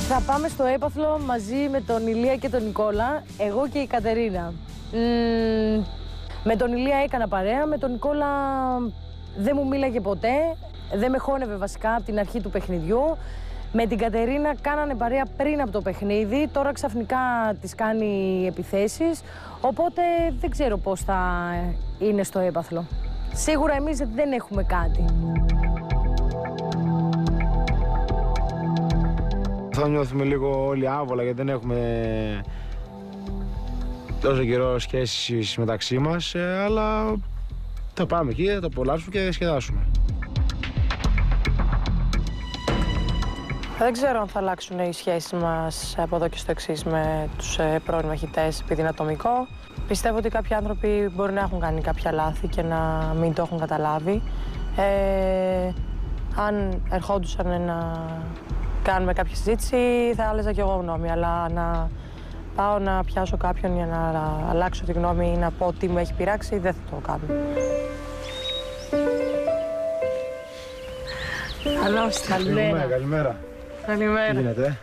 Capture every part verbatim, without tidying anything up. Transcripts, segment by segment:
Θα πάμε στο έπαθλο μαζί με τον Ηλία και τον Νικόλα, εγώ και η Κατερίνα. Μ, με τον Ηλία έκανα παρέα, με τον Νικόλα δεν μου μίλαγε ποτέ, δεν με χώνευε βασικά από την αρχή του παιχνιδιού. Με την Κατερίνα κάνανε παρέα πριν από το παιχνίδι, τώρα ξαφνικά της κάνει επιθέσεις, οπότε δεν ξέρω πώς θα είναι στο έπαθλο. Σίγουρα εμείς δεν έχουμε κάτι. Θα νιώθουμε λίγο όλοι άβολα γιατί δεν έχουμε τόσο καιρό σχέσεις μεταξύ μας, αλλά θα πάμε εκεί, θα το απολαύσουμε και θα σχεδάσουμε. Δεν ξέρω αν θα αλλάξουν οι σχέσεις μας από εδώ και στο εξής με τους πρώην μαχητές επειδή είναι ατομικό. Πιστεύω ότι κάποιοι άνθρωποι μπορεί να έχουν κάνει κάποια λάθη και να μην το έχουν καταλάβει. Ε, αν ερχόντουσαν να κάνουμε κάποια συζήτηση θα άλλαζα κι εγώ γνώμη, αλλά να πάω να πιάσω κάποιον για να αλλάξω τη γνώμη ή να πω τι μου έχει πειράξει, δεν θα το κάνω. Καλώς, καλημέρα. Καλημέρα. Καλημέρα. Τι γίνεται,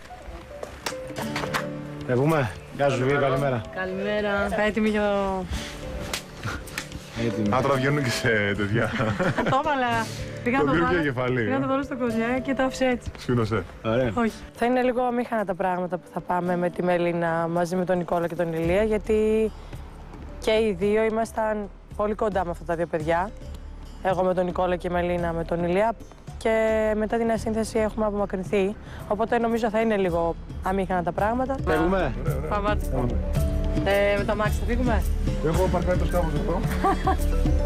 ε? πούμε. Γεια σου, Βία, καλημέρα. Καλημέρα. Έτοιμοι για το... Έτοιμοι. Άντρα βγαίνουν και σε τέτοια. Το έβαλα. Πήγα να το βάλω. Πήγα να το βάλω στο κοζιέ και το άφησα έτσι. Σφήνωσε. Ωραία. Όχι. Θα είναι λίγο αμήχανα τα πράγματα που θα πάμε με τη Μελίνα μαζί με τον Νικόλα και τον Ηλία, γιατί και οι δύο ήμασταν πολύ κοντά με αυτά τα δύο παιδιά. Εγώ με τον Νικόλα και η Μελίνα με τον Ηλία. Και μετά την ασύνθεση έχουμε απομακρυνθεί. Οπότε νομίζω θα είναι λίγο αμήχανα τα πράγματα. Φεύγουμε. Πάμε. Ε, με το αμάξι θα φύγουμε. Έχω παρκάρει το σκάφος αυτό.